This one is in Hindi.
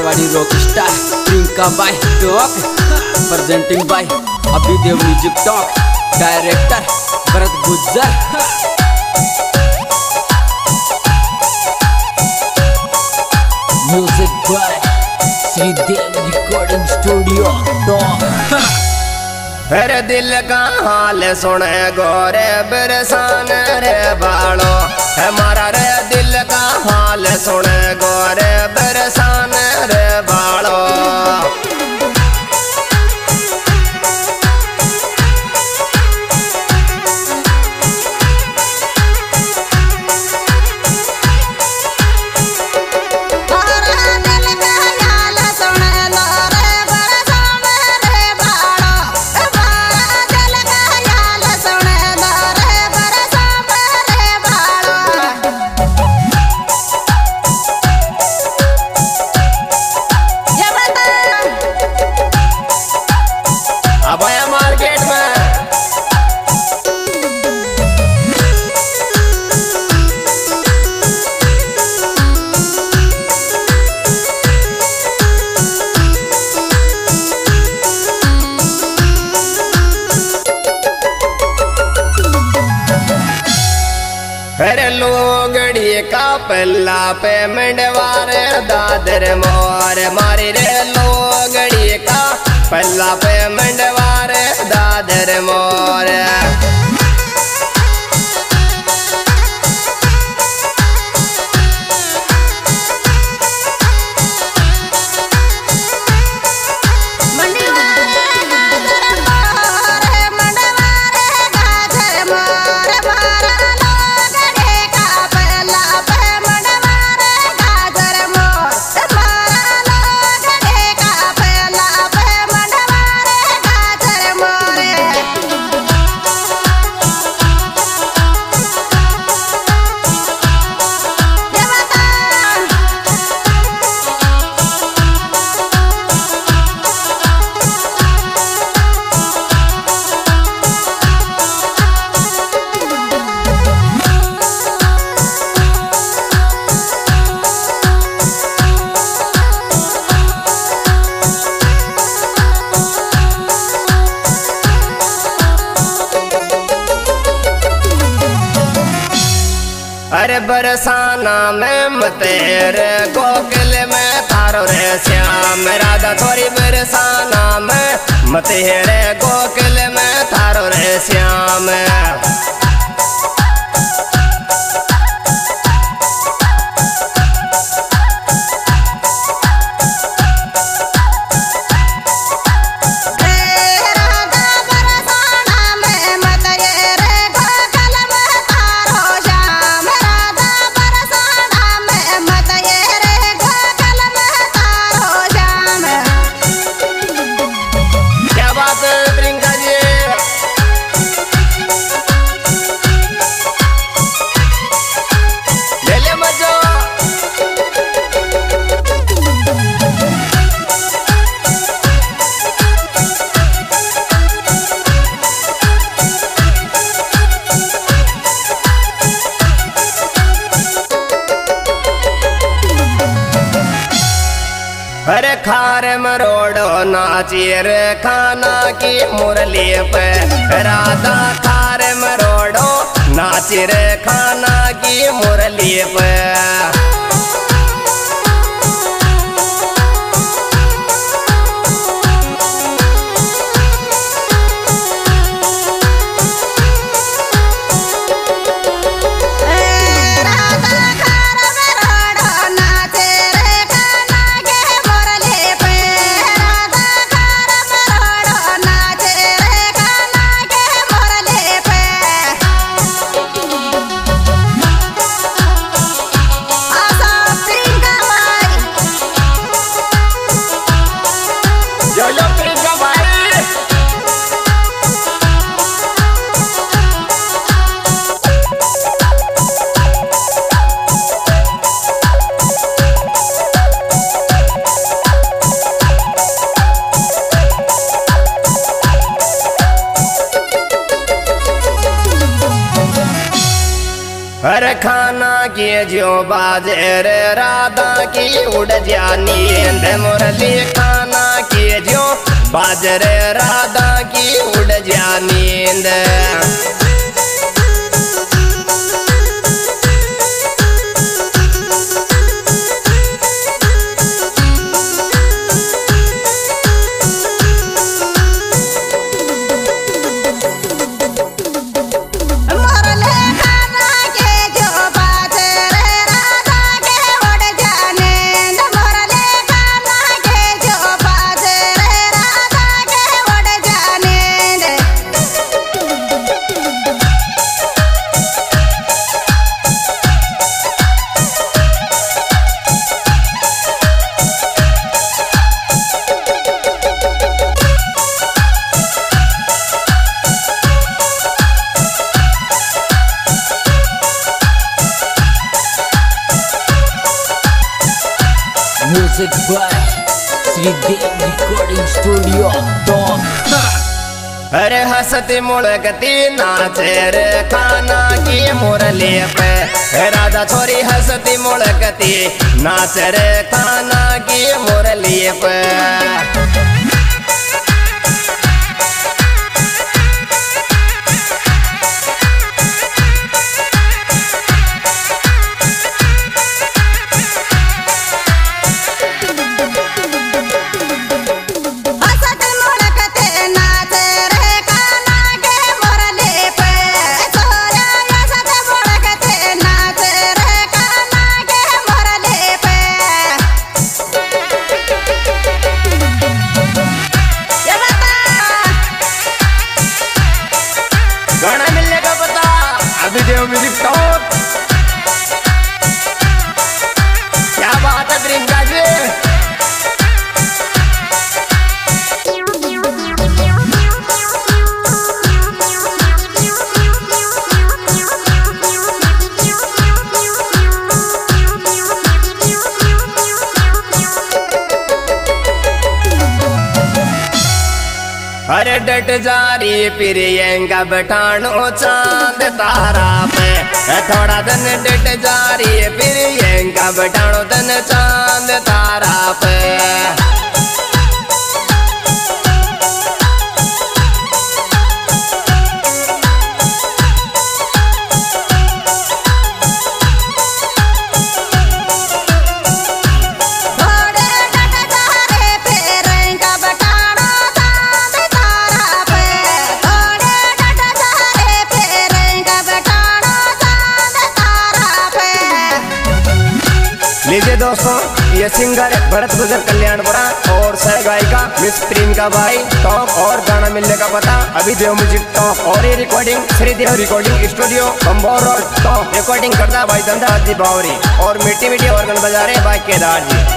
Marwari rock star Priyanka by talk presenting by Abhidev music talk director Bharat Gujjar. Music by Shridev recording studio talk. अरे दिल का हाल सुने गोरे बरसान रे बालो, हमारा रे दिल का हाल सुने गोरे बरसान रे बालो। अरे लोगड़ी का पल्ला पे मंडवारे दादर मोर मारी रे, लोगड़ी का पल्ला पे मंडवारे दादर मोर। अरे बरसाना में मतेरे गोकुल में थारो रे श्याम राधा थोड़ी बरसाना में मतेरे गोकुल में थारो रे श्याम। अरे खार मरोड़ो नाची रे खाना की मुरली पे राधा, खार मरोड़ो नाची रे खाना की मुरली पे। अरे खाना की जो बाजे रे राधा की उड़ जा नींद मुरली खाना की जो बाजे रे राधा की उड़ जा नींद। Music by Shridev recording studio अरे हंसती मुड़कती नाचे रे खाना की मुरली पे। राधा छोरी हंसती मुड़कती नाचे रे खाना की मुरली पे। म्यूजिक टॉक क्या बात है प्रियंका जी। अरे डट जा रही प्रियंका बैठानो चांद तारा पे। थोड़ा दिन डट जा रही प्रियंका बैठानो दिन चांद तारा पे। लीजिए दोस्तों, ये सिंगर भरत गुजर कल्याणपुरा और सह गायिका मिस प्रियंका बाई टॉप। और गाना मिलने का पता अभिदेव म्यूजिक टॉप। और ये recording Shridev recording studio Bambaur road top. Recording करता भाई धंधा बावरी और मीठी मीठी ऑर्गन बजा रहे भाई केदार जी।